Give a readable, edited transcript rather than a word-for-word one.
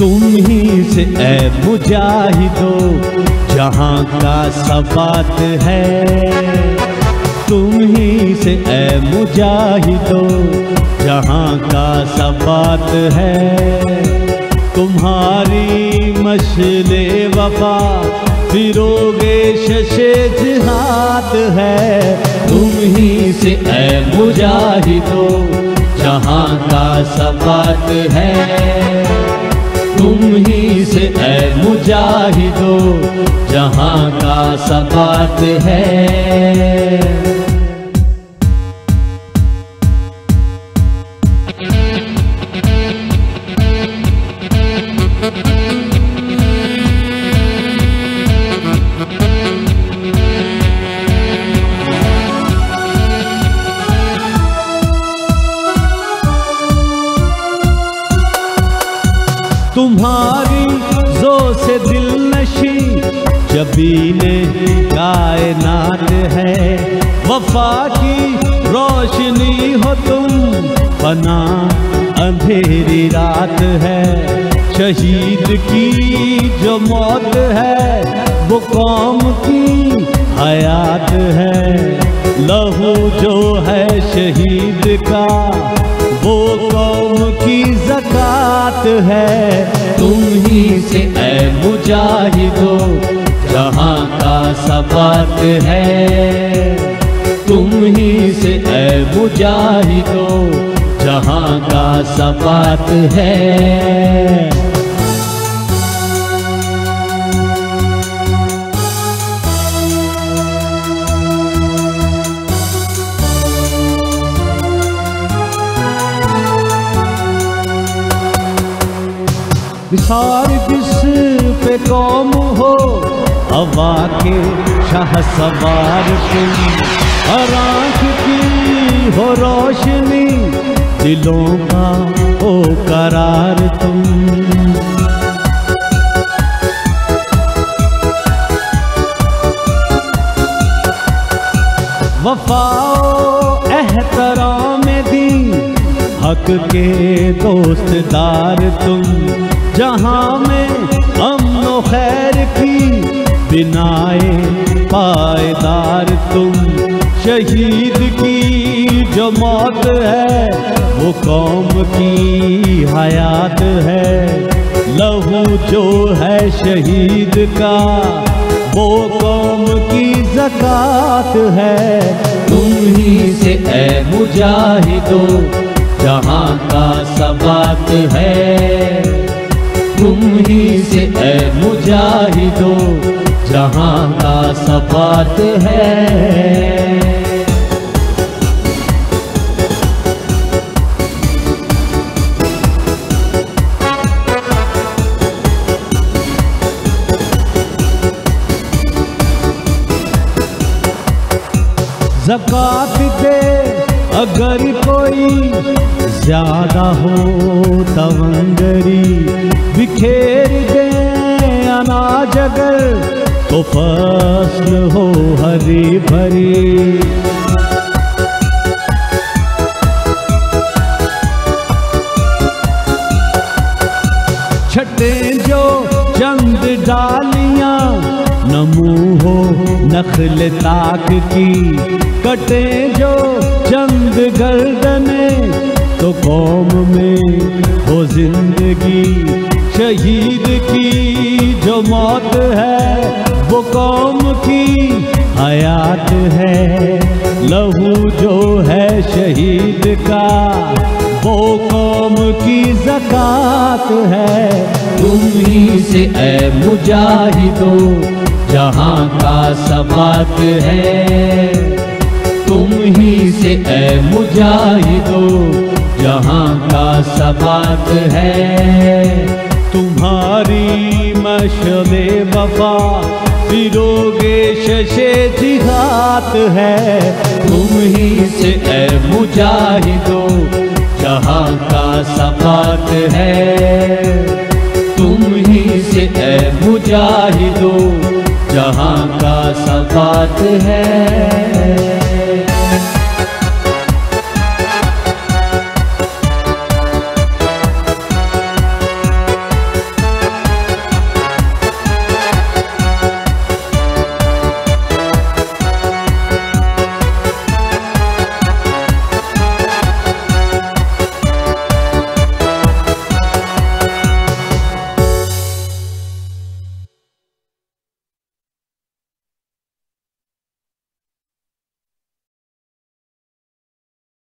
तुम ही से ऐ मुजाहिदो जहां का सबात है, तुम ही से ऐ मुजाहिदो जहां का सबात है। तुम्हारी मशले वफा फिरोगे शशे जिहाद है, तुम ही से ऐ मुजाहिदो जहां का सबात है, तुम ही से ऐ मुजाहिदो जहां का सबात है। तुम्हारी जो से दिल नशी जबीने कायनात है, वफा की रोशनी हो तुम फना अंधेरी रात है। शहीद की जो मौत है वो कौम की हयात है, लहू जो है शहीद का वो कौम की ज़कात है। तुम ही से ऐ मुजाहिदो जहां का सबात है, तुम ही से ऐ मुजाहिदो जहां का सबात है। निसार जिस पे कौम हो हवा के शाह सवार तुम, हर आँख की हो रोशनी दिलों का हो करार तुम। वफाओ एहतराम दीन हक के दोस्तदार तुम, जहां में अमन खैर की बिनाए पायदार तुम। शहीद की जो मौत है वो कौम की हयात है, लहू जो है शहीद का वो कौम की ज़कात है। तुम ही से ऐ मुजाहिदो जहां का सबात है, तुम ही से ऐ मुजाहिदो जहां का सबात है। ज़कात दे अगर कोई ज्यादा हो तवंगरी, बिखेर दे अनाज अगर तो फसल हो हरी भरी। छटे जो चंद डालियां नमू हो नखल ताक की, कटे जो चंद गर्दने तो कौम में हो जिंदगी। शहीद की जो मौत है वो कौम की हयात है, लहू जो है शहीद का वो कौम की ज़कात है। तुम ही से ऐ मुजाहिदो जहां का सबात है, तुम ही से ऐ मुजाहिदो जहां का सबात है। तुम्हारी मशले वफा फिरोगे शशे जिहाद है, तुम ही से ऐ मुजाहिदो जहां का सबात है, तुम ही से ऐ मुजाहिदो जहां का सबात है।